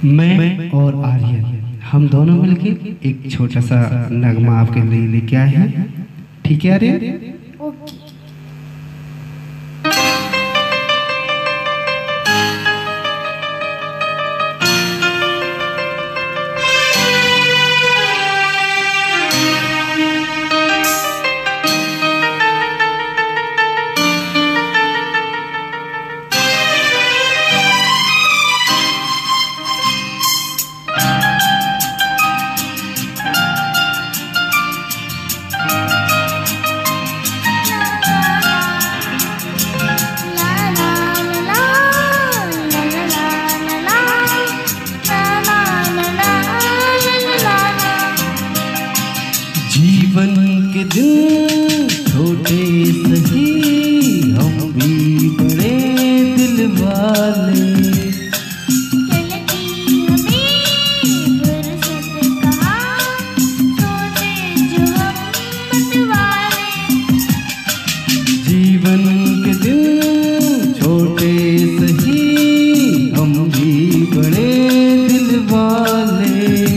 मैं और आर्यन हम दोनों मिलके एक छोटा सा नगमा आपके लिए लेके आए हैं। ठीक है आर्यन? ओके। जीवन के दिन छोटे सही हम भी बड़े दिल वाले, चलती हमें फुर्सत कहाँ, सोचे जो हम मतवाले। जीवन के दिन छोटे सही हम भी बड़े दिल वाले,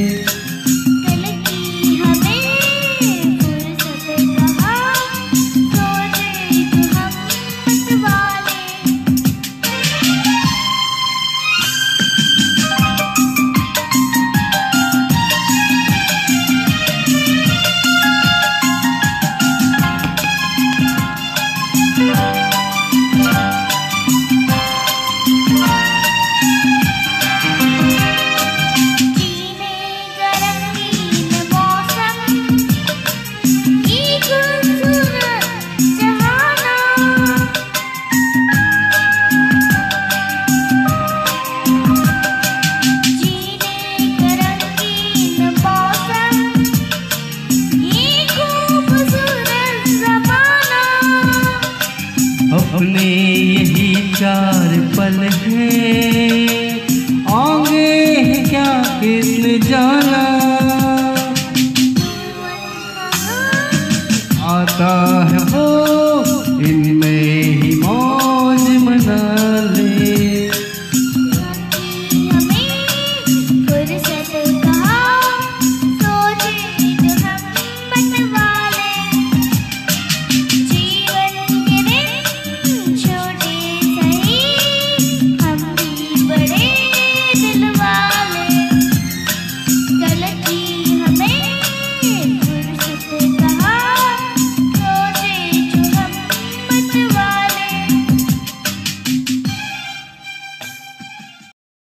अपने यही चार पल हैं, आगे है क्या किसने जाना।